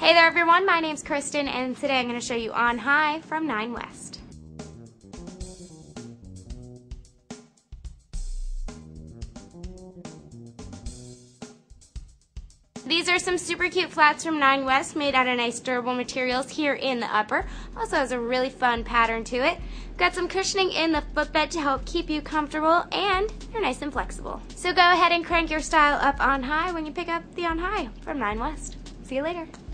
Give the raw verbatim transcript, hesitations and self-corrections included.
Hey there everyone, my name's Kristen and today I'm going to show you On High from Nine West. These are some super cute flats from Nine West made out of nice durable materials here in the upper. Also has a really fun pattern to it. Got some cushioning in the footbed to help keep you comfortable, and they're nice and flexible. So go ahead and crank your style up on high when you pick up the On High from Nine West. See you later.